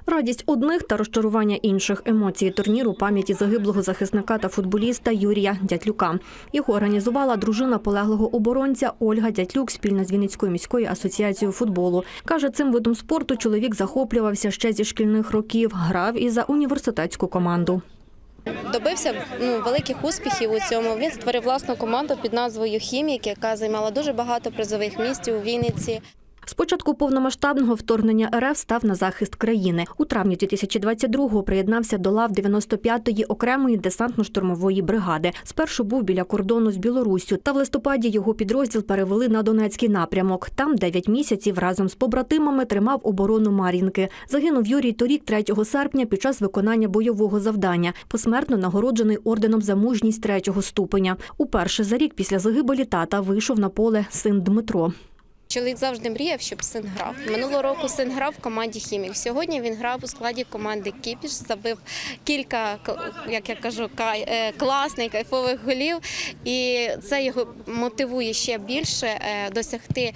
Радість одних та розчарування інших – емоції турніру пам'яті загиблого захисника та футболіста Юрія Дятлюка. Його організувала дружина полеглого оборонця Ольга Дятлюк спільно з Вінницькою міською асоціацією футболу. Каже, цим видом спорту чоловік захоплювався ще зі шкільних років, грав і за університетську команду. Добився великих успіхів у цьому. Він створив власну команду під назвою «Хімік», яка займала дуже багато призових місць у Вінниці. З початку повномасштабного вторгнення РФ став на захист країни. У травні 2022-го приєднався до лав 95-ї окремої десантно-штурмової бригади. Спершу був біля кордону з Білоруссю, та в листопаді його підрозділ перевели на Донецький напрямок. Там 9 місяців разом з побратимами тримав оборону Мар'їнки. Загинув Юрій торік 3 серпня під час виконання бойового завдання. Посмертно нагороджений орденом за мужність 3-го ступеня. Уперше за рік після загибелі тата вийшов на поле син Дмитро. Чоловік завжди мріяв, щоб син грав. Минулого року син грав в команді «Хімік». Сьогодні він грав у складі команди «Кіпіш», забив кілька, як я кажу, класних, кайфових голів. І це його мотивує ще більше досягти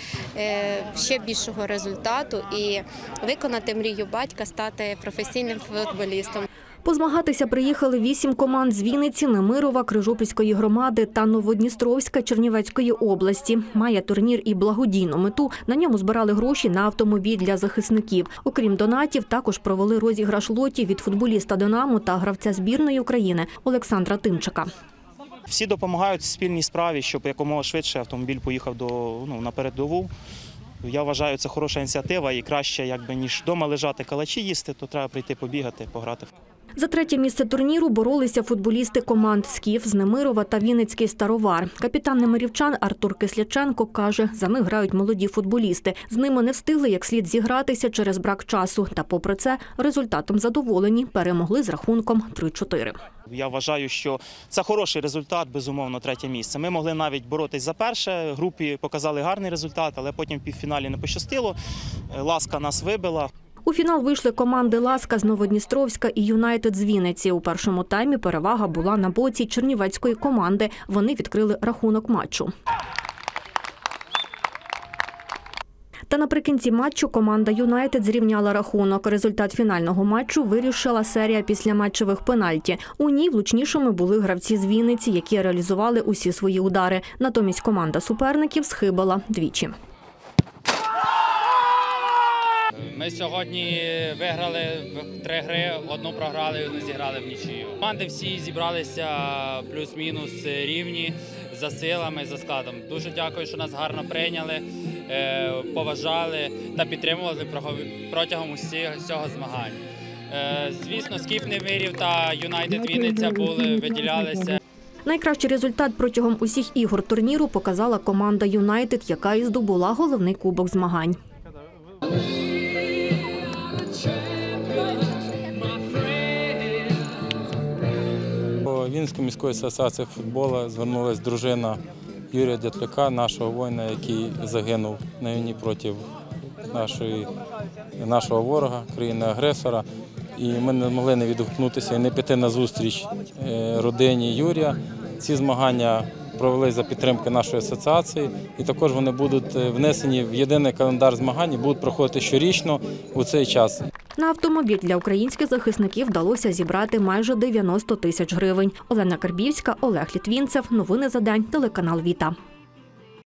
ще більшого результату і виконати мрію батька, стати професійним футболістом. Позмагатися приїхали 8 команд з Вінниці, Немирова, Крижопільської громади та Новодністровська Чернівецької області. Має турнір і благодійну мету. На ньому збирали гроші на автомобіль для захисників. Окрім донатів, також провели розіграш лотів від футболіста «Динамо» та гравця збірної України Олександра Тимчика. Всі допомагають спільній справі, щоб якомога швидше автомобіль поїхав на передову. Я вважаю, це хороша ініціатива і краще, ніж вдома лежати калачі їсти, то треба прийти побігати, пограти. За 3-є місце турніру боролися футболісти команд «Скіф» з Немирова та Вінницький «Старовар». Капітан немирівчан Артур Кисляченко каже, за них грають молоді футболісти. З ними не встигли як слід зігратися через брак часу. Та попри це, результатом задоволені, перемогли з рахунком 3-4. Я вважаю, що це хороший результат, безумовно, 3-є місце. Ми могли навіть боротись за перше, групі показали гарний результат, але потім в півфіналі не пощастило. «Ласка» нас вибила. У фінал вийшли команди «Ласка» з Новодністровська і «Юнайтед» з Вінниці. У першому таймі перевага була на боці чернівецької команди. Вони відкрили рахунок матчу. Та наприкінці матчу команда «Юнайтед» зрівняла рахунок. Результат фінального матчу вирішила серія післяматчевих пенальті. У ній влучнішими були гравці з Вінниці, які реалізували усі свої удари. Натомість команда суперників схибила двічі. Ми сьогодні виграли 3 гри, одну програли, одну зіграли в нічию. Команди всі зібралися плюс-мінус рівні за силами, за складом. Дуже дякую, що нас гарно прийняли, поважали та підтримували протягом усього змагань. Звісно, «Скіф» Немирів та «Юнайтед» Вінниця виділялися. Найкращий результат протягом усіх ігор турніру показала команда «Юнайтед», яка і здобула головний кубок змагань. До Вінницької міської асоціації футболу звернулася дружина Юрія Дятлюка, нашого воїна, який загинув на війні проти нашого ворога, країни-агресора. І ми не могли не відгукнутися і не піти на зустріч родині Юрія. Ці змагання провели за підтримки нашої асоціації, і також вони будуть внесені в єдиний календар змагань і будуть проходити щорічно у цей час. На автомобіль для українських захисників вдалося зібрати майже 90 тисяч гривень. Олена Карбівська, Олег Літвінцев. Новини за день. Телеканал «Віта».